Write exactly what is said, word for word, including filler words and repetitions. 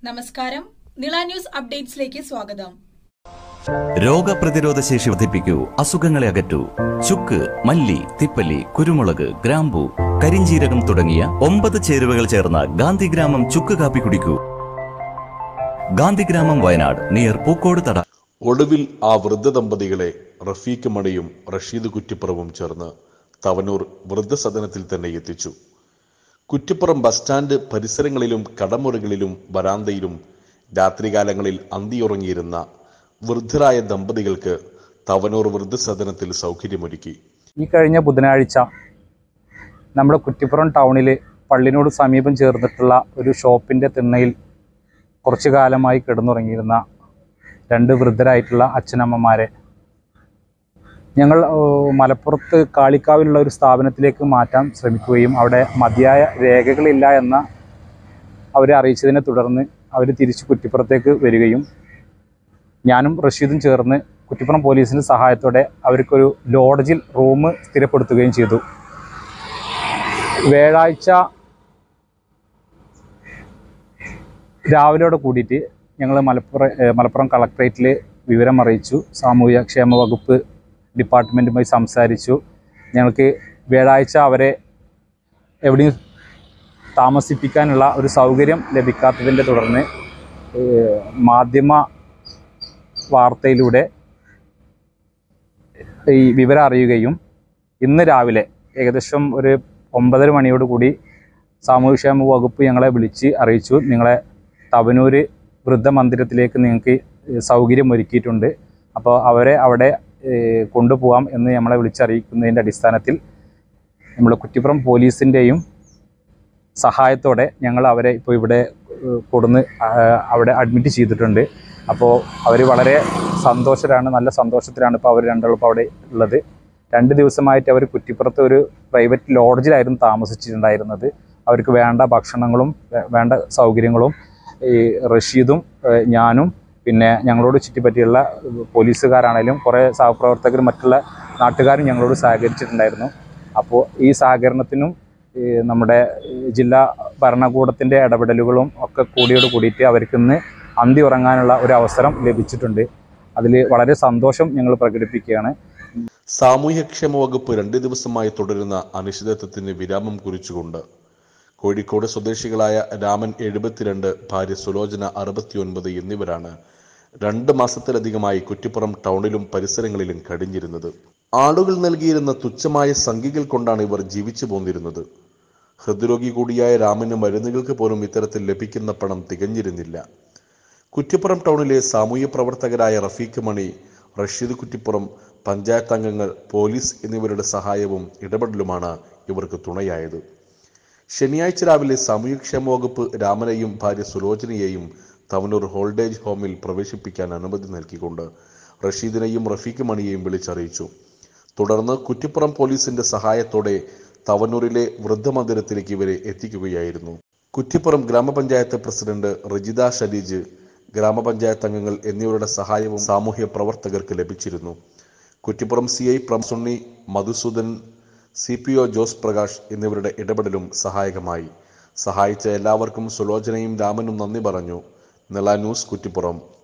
നമസ്കാരം, നിള ന്യൂസ് അപ്ഡേറ്റ്സിലേക്ക് സ്വാഗതം. രോഗപ്രതിരോധ ശേഷി വർദ്ധിപ്പിക്കൂ, അസുഖങ്ങളെ അകറ്റൂ. ചുക്ക്, മല്ലി, തിപ്പല്ലി, കുരുമുളക്, ഗ്രാമ്പു, കരിഞ്ചീരകം തുടങ്ങിയ ഒമ്പത് ചേരുവകൾ ചേർന്ന ഗാന്ധിഗ്രാമം ചുക്ക് കാപ്പി കുടിക്കൂ. ഗാന്ധിഗ്രാമം, വയനാട്, നിയർ പൂക്കോട് തട. ഒടുവിൽ ആ വൃദ്ധ ദമ്പതികളെ റഫീഖ് മണിയും റഷീദ് കുറ്റിപ്പുറവും ചേർന്ന് തവനൂർ വൃദ്ധസദനത്തിൽ തന്നെ എത്തിച്ചു. കുറ്റിപ്പുറം ബസ് സ്റ്റാൻഡ് പരിസരങ്ങളിലും കടമുറികളിലും വരാന്തയിലും രാത്രികാലങ്ങളിൽ അന്തിയുറങ്ങിയിരുന്ന വൃദ്ധരായ ദമ്പതികൾക്ക് തവനൂർ വൃദ്ധസദനത്തിൽ സൗകര്യമൊരുക്കി. ഈ കഴിഞ്ഞ ബുധനാഴ്ച നമ്മുടെ കുറ്റിപ്പുറം ടൗണിൽ പള്ളിനോട് സമീപം ചേർന്നിട്ടുള്ള ഒരു ഷോപ്പിൻ്റെ തിണ്ണയിൽ കുറച്ചു കാലമായി കിടന്നുറങ്ങിയിരുന്ന രണ്ട് വൃദ്ധരായിട്ടുള്ള അച്ഛനമ്മമാരെ ഞങ്ങൾ മലപ്പുറത്ത് കാളിക്കാവിലുള്ള ഒരു സ്ഥാപനത്തിലേക്ക് മാറ്റാൻ ശ്രമിക്കുകയും അവിടെ മതിയായ രേഖകളില്ല എന്ന അവരെ അറിയിച്ചതിനെ തുടർന്ന് അവർ തിരിച്ച് കുറ്റിപ്പുറത്തേക്ക് വരികയും ഞാനും റഷീദും ചേർന്ന് കുറ്റിപ്പുറം പോലീസിൻ്റെ സഹായത്തോടെ അവർക്കൊരു ലോഡ്ജിൽ റൂം സ്ഥിരപ്പെടുത്തുകയും ചെയ്തു. വ്യാഴാഴ്ച രാവിലെയോടെ കൂടിയിട്ട് ഞങ്ങൾ മലപ്പുറം മലപ്പുറം കളക്ട്രേറ്റിൽ വിവരം അറിയിച്ചു. സാമൂഹ്യ ക്ഷേമ വകുപ്പ് ഡിപ്പാർട്ട്മെൻറ്റുമായി സംസാരിച്ചു. ഞങ്ങൾക്ക് വ്യാഴാഴ്ച അവരെ എവിടെയും താമസിപ്പിക്കാനുള്ള ഒരു സൗകര്യം ലഭിക്കാത്തതിൻ്റെ തുടർന്ന് മാധ്യമ വാർത്തയിലൂടെ ഈ വിവരം അറിയുകയും ഇന്ന് രാവിലെ ഏകദേശം ഒരു ഒമ്പതര മണിയോടുകൂടി സാമൂഹ്യക്ഷേമ വകുപ്പ് ഞങ്ങളെ വിളിച്ച് അറിയിച്ചു, നിങ്ങളെ തവനൂർ വൃദ്ധമന്ദിരത്തിലേക്ക് നിങ്ങൾക്ക് സൗകര്യം ഒരുക്കിയിട്ടുണ്ട്, അപ്പോൾ അവരെ അവിടെ കൊണ്ടുപോകാം എന്ന് നമ്മളെ വിളിച്ചറിയിക്കുന്നതിൻ്റെ അടിസ്ഥാനത്തിൽ നമ്മൾ കുറ്റിപ്പുറം പോലീസിൻ്റെയും സഹായത്തോടെ ഞങ്ങൾ അവരെ ഇപ്പോൾ ഇവിടെ കൊടുന്ന് അവിടെ അഡ്മിറ്റ് ചെയ്തിട്ടുണ്ട്. അപ്പോൾ അവർ വളരെ സന്തോഷരാണ്, നല്ല സന്തോഷത്തിലാണ് ഇപ്പോൾ അവർ രണ്ടാളും അവിടെ ഉള്ളത്. രണ്ട് ദിവസമായിട്ട് അവർ കുറ്റിപ്പുറത്ത് ഒരു പ്രൈവറ്റ് ലോഡ്ജിലായിരുന്നു താമസിച്ചിട്ടുണ്ടായിരുന്നത്. അവർക്ക് വേണ്ട ഭക്ഷണങ്ങളും വേണ്ട സൗകര്യങ്ങളും ഈ റഷീദും ഞാനും പിന്നെ ഞങ്ങളോട് ചുറ്റിപ്പറ്റിയുള്ള പോലീസുകാരാണേലും കുറേ സഹപ്രവർത്തകരും മറ്റുള്ള നാട്ടുകാരും ഞങ്ങളോട് സഹകരിച്ചിട്ടുണ്ടായിരുന്നു. അപ്പോൾ ഈ സഹകരണത്തിനും നമ്മുടെ ജില്ലാ ഭരണകൂടത്തിൻ്റെ ഇടപെടലുകളും ഒക്കെ കൂടിയോട് കൂടിയിട്ട് അവർക്ക് ഇന്ന് അന്തി ഉറങ്ങാനുള്ള ഒരു അവസരം ലഭിച്ചിട്ടുണ്ട്. അതിൽ വളരെ സന്തോഷം ഞങ്ങൾ പ്രകടിപ്പിക്കുകയാണ്. സാമൂഹ്യക്ഷേമ വകുപ്പ് രണ്ട് ദിവസമായി തുടരുന്ന അനിശ്ചിതത്വത്തിന് വിരാമം കുറിച്ചുകൊണ്ട് കോഴിക്കോട് സ്വദേശികളായ രാമൻ എഴുപത്തിരണ്ട്, ഭാര്യ സുലോചന അറുപത്തിയൊൻപത് എന്നിവരാണ് രണ്ട് മാസത്തിലധികമായി കുറ്റിപ്പുറം ടൗണിലും പരിസരങ്ങളിലും കഴിഞ്ഞിരുന്നത്. ആളുകൾ നൽകിയിരുന്ന തുച്ഛമായ സംഖ്യകൾ കൊണ്ടാണ് ഇവർ ജീവിച്ചു പോന്നിരുന്നത്. ഹൃദ്രോഗി കൂടിയായ രാമന് മരുന്നുകൾക്ക് പോലും ഇത്തരത്തിൽ ലഭിക്കുന്ന പണം തികഞ്ഞിരുന്നില്ല. കുറ്റിപ്പുറം ടൗണിലെ സാമൂഹ്യ പ്രവർത്തകരായ റഫീഖ് മണി, റഷീദ് കുറ്റിപ്പുറം, പഞ്ചായത്ത് അംഗങ്ങൾ, പോലീസ് എന്നിവരുടെ സഹായവും ഇടപെടലുമാണ് ഇവർക്ക് തുണയായത്. ശനിയാഴ്ച രാവിലെ സാമൂഹ്യക്ഷേമ വകുപ്പ് രാമനെയും ഭാര്യ സുലോചനയെയും തവനൂർ ഹോൾഡേജ് ഹോമിൽ പ്രവേശിപ്പിക്കാൻ അനുമതി നൽകിക്കൊണ്ട് റഷീദിനെയും റഫീഖ് മണിയെയും വിളിച്ചറിയിച്ചു. തുടർന്ന് കുറ്റിപ്പുറം പോലീസിന്റെ സഹായത്തോടെ തവനൂരിലെ വൃദ്ധമന്ദിരത്തിലേക്ക് ഇവരെ എത്തിക്കുകയായിരുന്നു. കുറ്റിപ്പുറം ഗ്രാമപഞ്ചായത്ത് പ്രസിഡന്റ് റജിദ ഷരീജ്, ഗ്രാമപഞ്ചായത്ത് അംഗങ്ങൾ എന്നിവരുടെ സഹായവും സാമൂഹ്യ പ്രവർത്തകർക്ക് ലഭിച്ചിരുന്നു. കുറ്റിപ്പുറം സി ഐ പ്രംസുണ്ണി, Madhusudan, C P O Jose Prakash എന്നിവരുടെ ഇടപെടലും സഹായകമായി. സഹായിച്ച എല്ലാവർക്കും സുലോചനയും രാമനും നന്ദി പറഞ്ഞു. നിള ന്യൂസ്, കുറ്റിപ്പുറം.